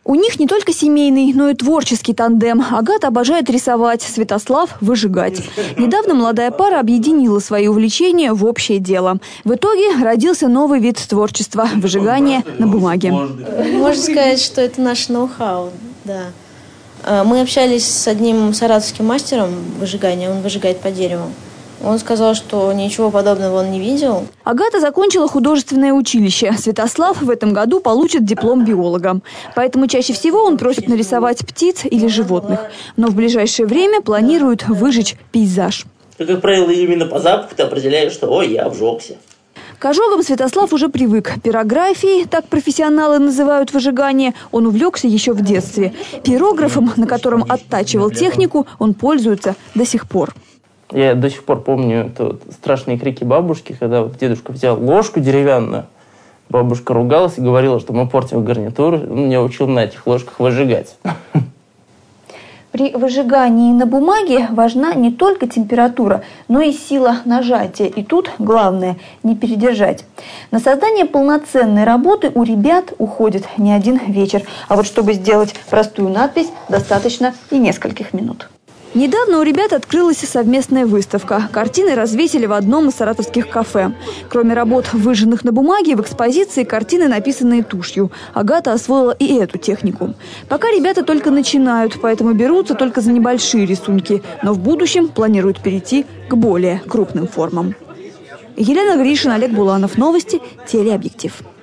У них не только семейный, но и творческий тандем. Агата обожает рисовать, Святослав – выжигать. Недавно молодая пара объединила свои увлечения в общее дело. В итоге родился новый вид творчества – выжигание на бумаге. Можно сказать, что это наш ноу-хау, да. Мы общались с одним саратовским мастером выжигания, он выжигает по дереву. Он сказал, что ничего подобного он не видел. Агата закончила художественное училище. Святослав в этом году получит диплом биолога. Поэтому чаще всего он просит нарисовать птиц или животных. Но в ближайшее время планирует выжечь пейзаж. Как правило, именно по запаху ты определяешь, что «ой, я обжегся». К ожогам Святослав уже привык. Пирографией, так профессионалы называют выжигание, он увлекся еще в детстве. Пирографом, на котором оттачивал технику, он пользуется до сих пор. Я до сих пор помню страшные крики бабушки, когда дедушка взял ложку деревянную. Бабушка ругалась и говорила, что мы портим гарнитуру. Он меня учил на этих ложках выжигать. При выжигании на бумаге важна не только температура, но и сила нажатия. И тут главное – не передержать. На создание полноценной работы у ребят уходит не один вечер. А вот чтобы сделать простую надпись, достаточно и нескольких минут. Недавно у ребят открылась совместная выставка. Картины развесили в одном из саратовских кафе. Кроме работ, выжженных на бумаге, в экспозиции картины, написанные тушью. Агата освоила и эту технику. Пока ребята только начинают, поэтому берутся только за небольшие рисунки. Но в будущем планируют перейти к более крупным формам. Елена Гришина, Олег Буланов. Новости. Телеобъектив.